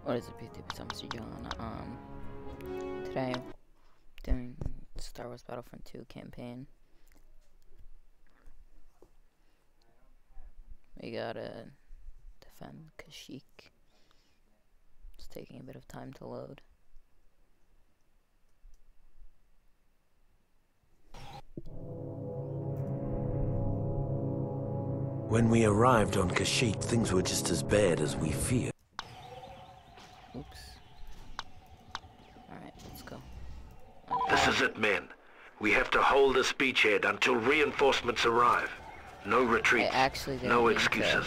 What is it, PTP? I'm Mr. John. Today, doing Star Wars Battlefront 2 campaign. We gotta defend Kashyyk. It's taking a bit of time to load. When we arrived on Kashyyk, things were just as bad as we feared. Oops. Alright, let's go. This is it, men. We have to hold this beachhead until reinforcements arrive. No retreat, no excuses.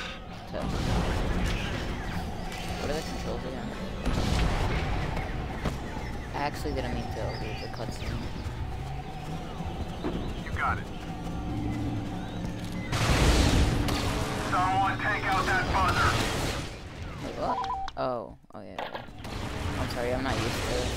What are the controls again? I actually didn't mean to leave the cutscene. You got it. Someone take out that buzzer. Wait, what? Oh yeah. I'm sorry, I'm not used to this.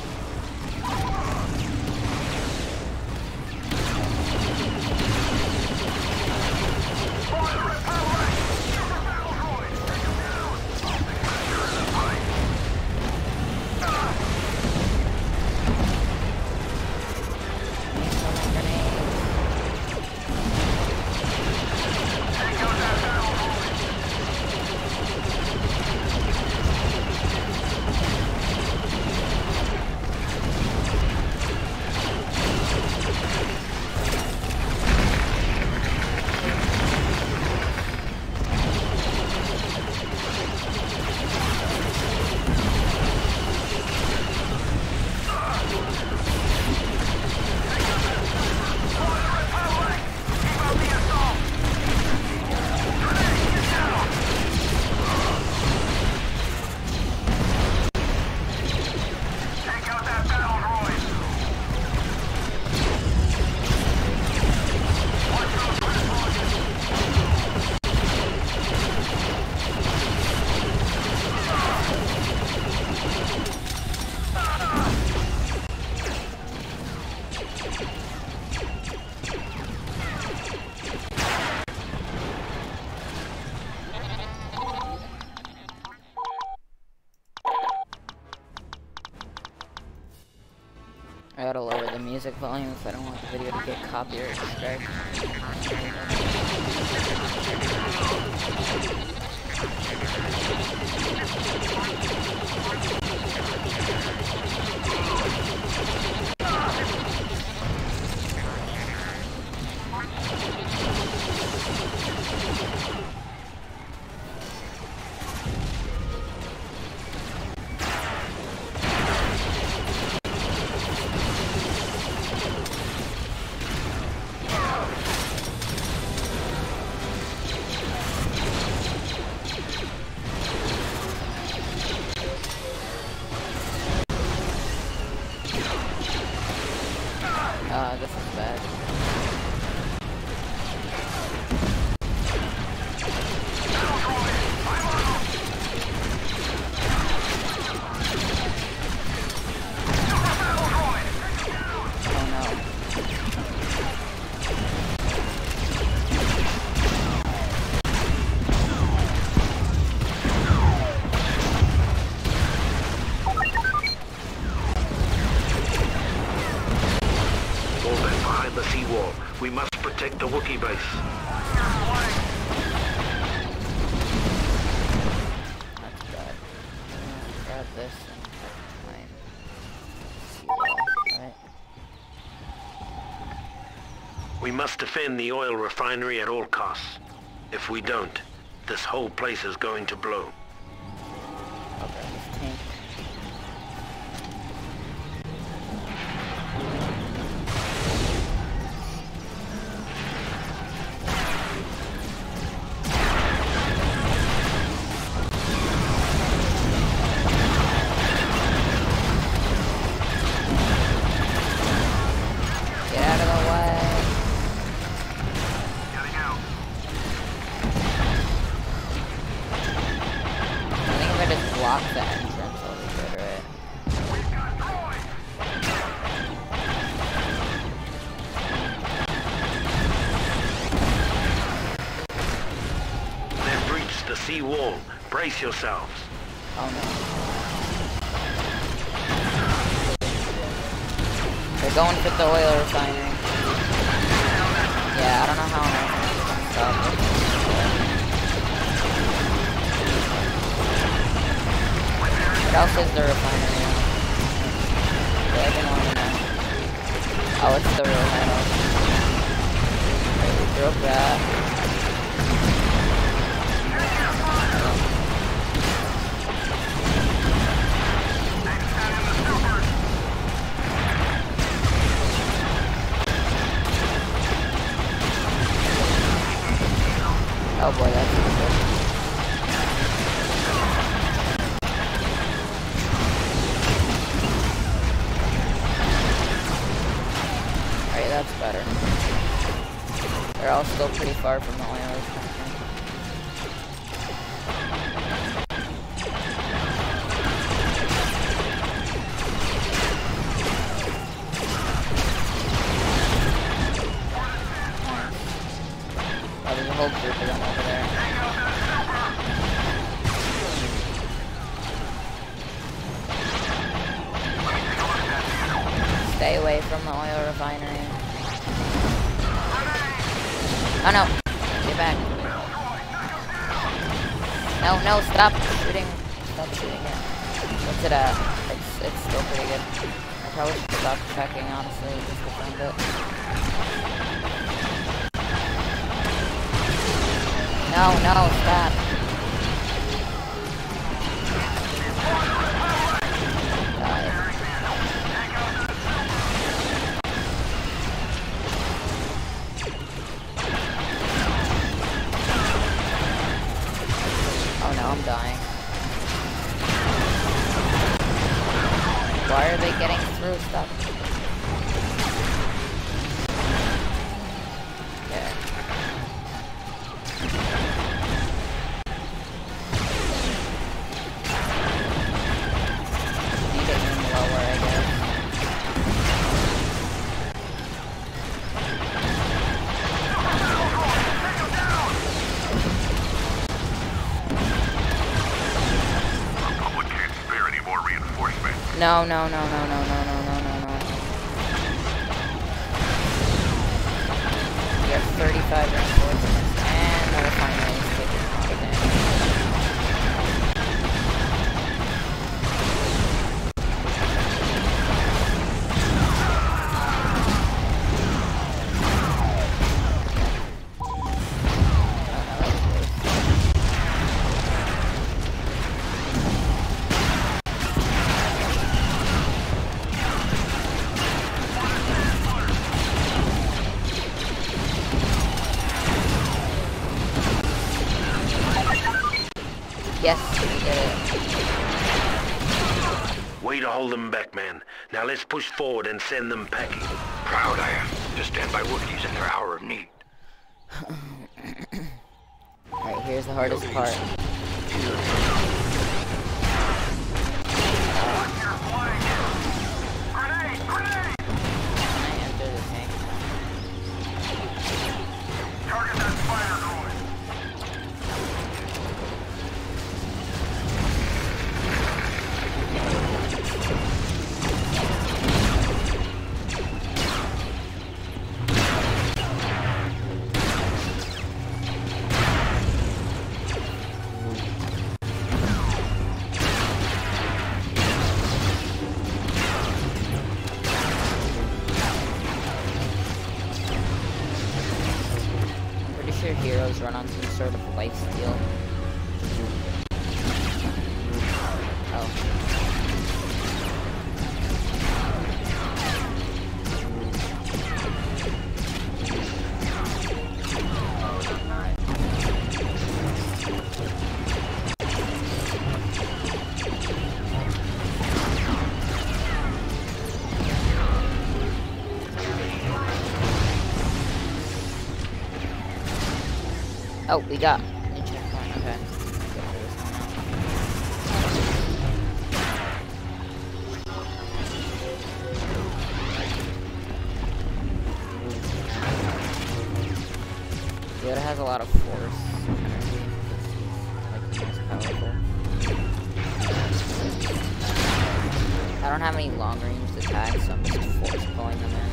Fire repellent! Super battle droid! Take him down! You're in the fight. Take out that battle droid! I gotta lower the music volume if I don't want the video to get copyright strike. This is bad. The seawall. We must protect the Wookiee base. That's bad. Grab this and mine. Seawall, right? We must defend the oil refinery at all costs. If we don't, this whole place is going to blow. I'll grab this tank. Block the entrance, I'll be good, right? They've breached the sea wall. Brace yourselves. Oh no. They're going for the oil refinery. Yeah, I don't know how I'm gonna stop it. What else is the refinery? They've been on there. Oh, it's the real metal. Okay, we broke that. Oh boy, that's good. Alright, that's better. They're all still pretty far from the oil refinery. Oh, there's a whole group of them over there. Stay away from the oil refinery. Oh no! Get back. No, no, stop shooting. Stop shooting it. What's it at? It's still pretty good. I probably should stop checking, honestly, just to find it. No, no, stop. Oh no, I'm dying. Why are they getting through stuff? Okay. Need to aim lower, I guess. Republic can't spare any more reinforcements. No, no, no, no, no, no, no, no, no, no. We have 35 reinforcements, and the refinery is taking a lot of damage. Yes, we did it. Way to hold them back, man. Now let's push forward and send them packing. Proud I am to stand by Wookiees in their hour of need. Alright, here's the hardest part. Grenade! Grenade! Can I enter the tank? Target that spider droid. Your heroes run on some sort of life steal. Oh. Oh, we got a checkpoint. Okay. Yoda has a lot of force energy. Like, the most powerful. How don't have any long range attacks, so I'm just force pulling them in.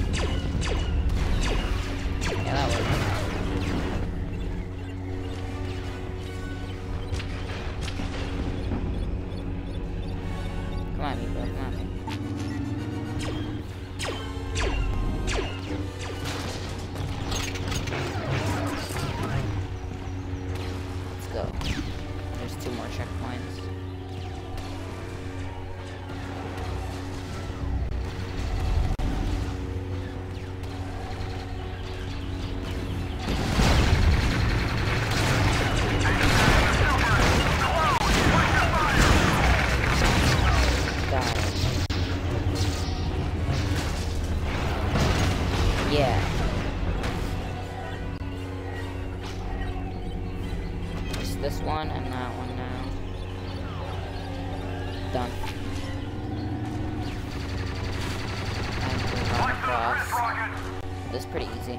Yeah, that works. Come on, me, bro. Come on, me. Let's go. There's 2 more checkpoints. Yeah. Just this one and that one now. Done. And we run across. This is pretty easy.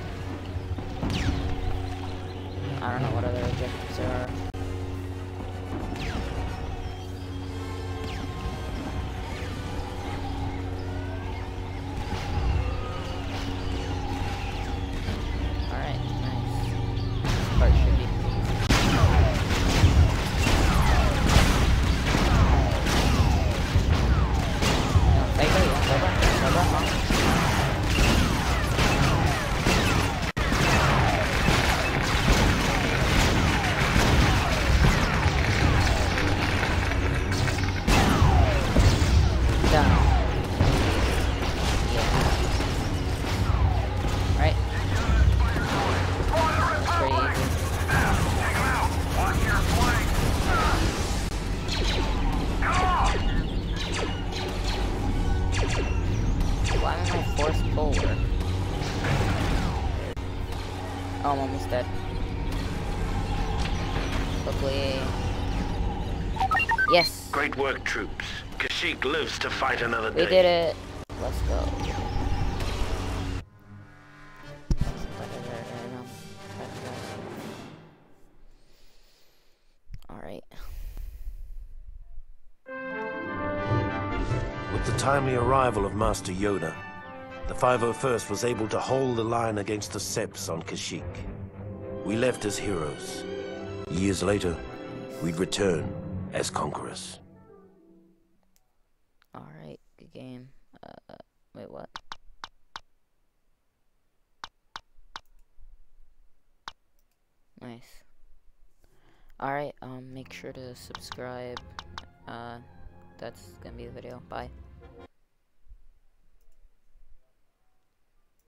I don't know what other objectives there are. Oh, I'm almost dead. Luckily. Yes! Great work, troops. Kashyyk lives to fight another day. We did it. Let's go. Alright. With the timely arrival of Master Yoda, the 501st was able to hold the line against the Seps on Kashyyk. We left as heroes. Years later, we'd return as conquerors. Alright, good game. Wait, what? Nice. Alright, make sure to subscribe. That's gonna be the video. Bye.